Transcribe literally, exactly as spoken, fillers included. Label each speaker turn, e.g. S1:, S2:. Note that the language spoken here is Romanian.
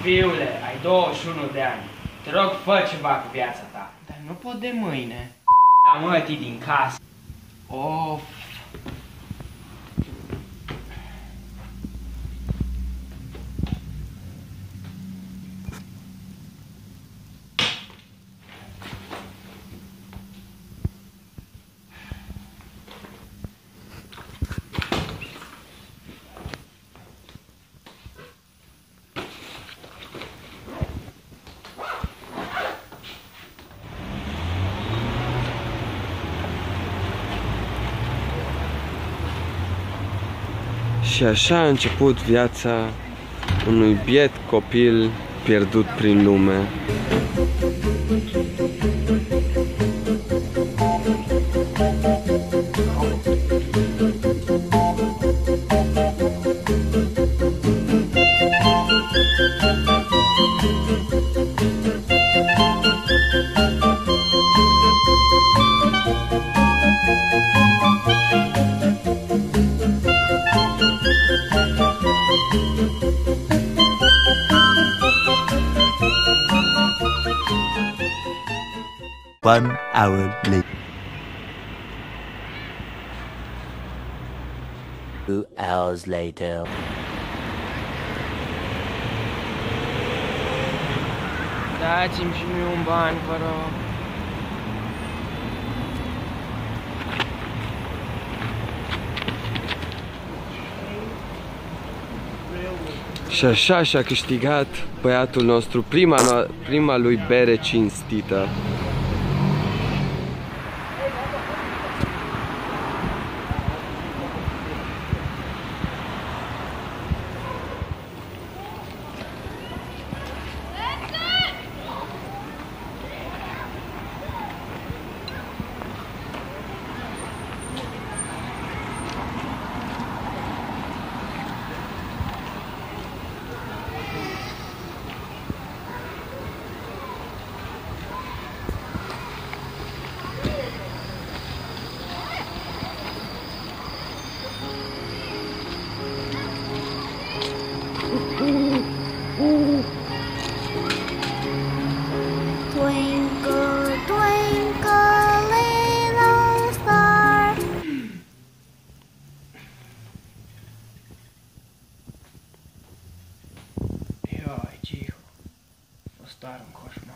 S1: Fiule, ai douăzeci și unu de ani. Te rog, fă ceva cu viața ta.
S2: Dar nu pot de mâine.
S1: Da, mătii din casă.
S2: Of.
S3: Și așa a început viața unui biet copil pierdut prin lume.
S4: One hour later. Two hours later.
S2: Dați-mi și mie un ban, vă rog.
S3: Și așa și-a câștigat băiatul nostru prima, prima lui bere cinstită.
S5: Twinkle, twinkle, little star.
S2: Ioi, Gihu, o stare un coșmar.